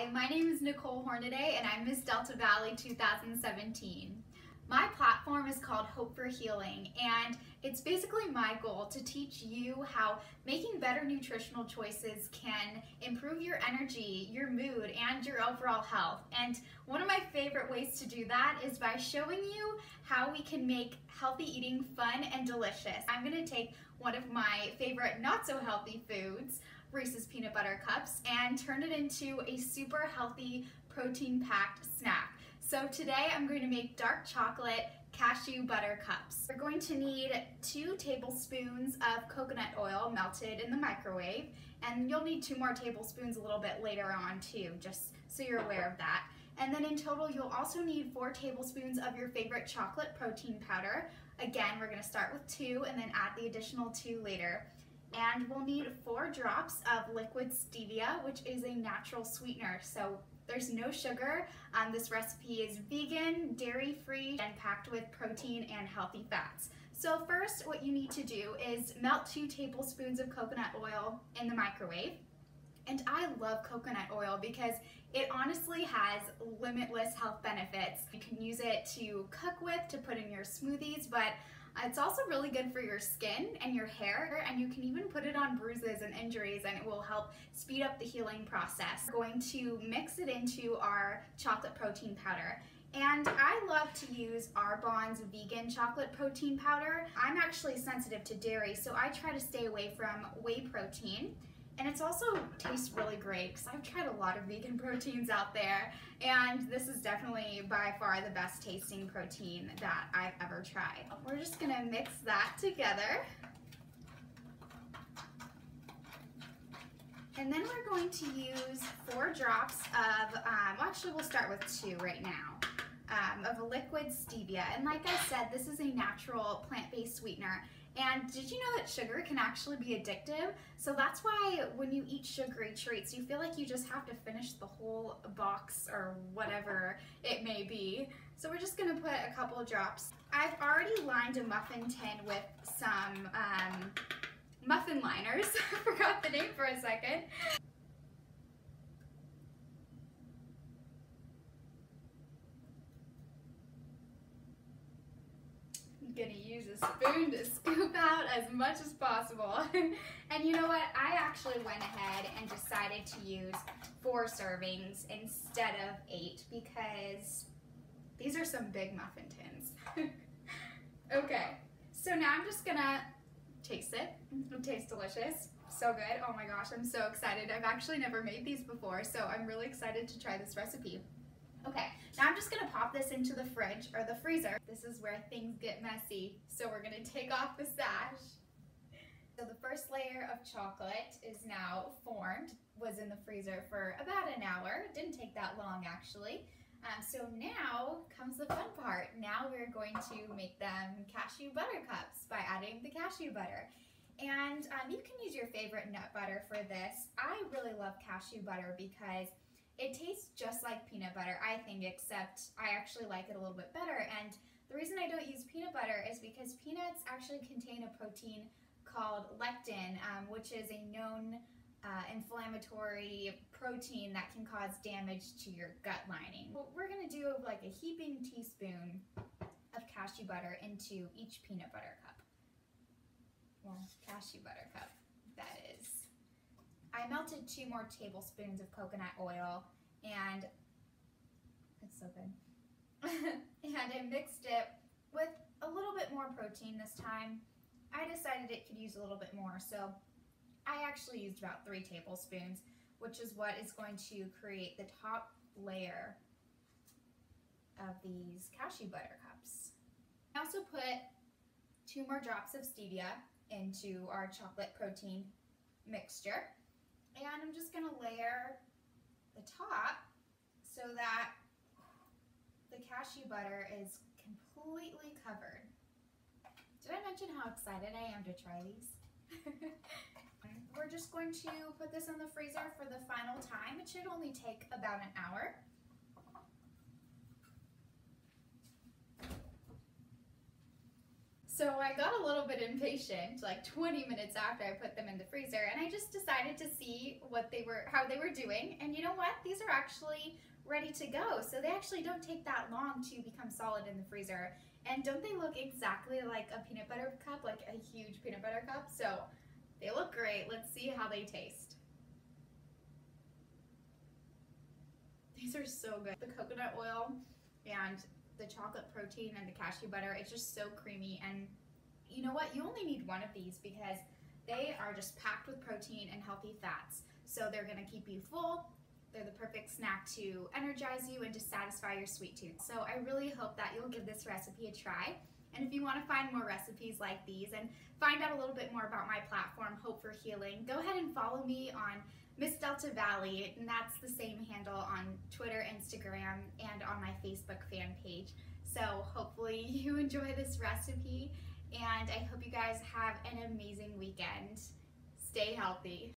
Hi, my name is Nicole Hornaday and I'm Miss Delta Valley 2017. My platform is called Hope for Healing, and it's basically my goal to teach you how making better nutritional choices can improve your energy, your mood, and your overall health. And one of my favorite ways to do that is by showing you how we can make healthy eating fun and delicious. I'm going to take one of my favorite not so healthy foods, Reese's Peanut Butter Cups, and turn it into a super healthy protein-packed snack. So today I'm going to make dark chocolate cashew butter cups. We're going to need 2 tablespoons of coconut oil melted in the microwave, and you'll need 2 more tablespoons a little bit later on too, just so you're aware of that. And then in total you'll also need 4 tablespoons of your favorite chocolate protein powder. Again, we're going to start with 2 and then add the additional 2 later. And we'll need 4 drops of liquid stevia, which is a natural sweetener. So there's no sugar. This recipe is vegan, dairy-free, and packed with protein and healthy fats. So first, what you need to do is melt 2 tablespoons of coconut oil in the microwave. And I love coconut oil because it honestly has limitless health benefits. You can use it to cook with, to put in your smoothies, but it's also really good for your skin and your hair, and you can even put it on bruises and injuries and it will help speed up the healing process. We're going to mix it into our chocolate protein powder. And I love to use Arbonne's vegan chocolate protein powder. I'm actually sensitive to dairy, so I try to stay away from whey protein. And it's also tastes really great because I've tried a lot of vegan proteins out there, and this is definitely by far the best tasting protein that I've ever tried. We're just gonna mix that together. And then we're going to use 4 drops of, well, actually we'll start with 2 right now, of a liquid stevia. And like I said, this is a natural plant-based sweetener. And did you know that sugar can actually be addictive? So that's why when you eat sugary treats, you feel like you just have to finish the whole box or whatever it may be. So we're just gonna put a couple of drops. I've already lined a muffin tin with some muffin liners. I forgot the name for a second. I'm gonna use a spoon to scoop out as much as possible. And you know what? I actually went ahead and decided to use 4 servings instead of 8 because these are some big muffin tins. Okay, so now I'm just gonna taste it. It tastes delicious. So good. Oh my gosh, I'm so excited. I've actually never made these before, so I'm really excited to try this recipe. Okay, now I'm just gonna pop this into the fridge or the freezer. This is where things get messy. So we're gonna take off the sash. So the first layer of chocolate is now formed, was in the freezer for about an hour. It didn't take that long actually. So now comes the fun part. Now we're going to make them cashew butter cups by adding the cashew butter. And you can use your favorite nut butter for this. I really love cashew butter because it tastes just like peanut butter, I think, except I actually like it a little bit better. And the reason I don't use peanut butter is because peanuts actually contain a protein called lectin, which is a known inflammatory protein that can cause damage to your gut lining. What we're gonna do like a heaping teaspoon of cashew butter into each peanut butter cup. Well, cashew butter cup, that is. I melted 2 more tablespoons of coconut oil, and it's so good. And I mixed it with a little bit more protein this time. I decided it could use a little bit more, so I actually used about 3 tablespoons, which is what is going to create the top layer of these cashew butter cups. I also put 2 more drops of stevia into our chocolate protein mixture. And I'm just going to layer the top so that the cashew butter is completely covered. Did I mention how excited I am to try these? We're just going to put this in the freezer for the final time. It should only take about an hour. So I got a little bit impatient, like 20 minutes after I put them in the freezer, and I just decided to see how they were doing. And you know what? These are actually ready to go. So they actually don't take that long to become solid in the freezer. And don't they look exactly like a peanut butter cup, like a huge peanut butter cup? So they look great. Let's see how they taste. These are so good. The coconut oil and the chocolate protein and the cashew butter, it's just so creamy. And you know what? You only need one of these because they are just packed with protein and healthy fats. So they're gonna keep you full. They're the perfect snack to energize you and to satisfy your sweet tooth. So I really hope that you'll give this recipe a try. And if you want to find more recipes like these and find out a little bit more about my platform, Hope for Healing, go ahead and follow me on Miss Delta Valley, and that's the same handle on Twitter, Instagram, and on my Facebook fan page. So hopefully you enjoy this recipe, and I hope you guys have an amazing weekend. Stay healthy.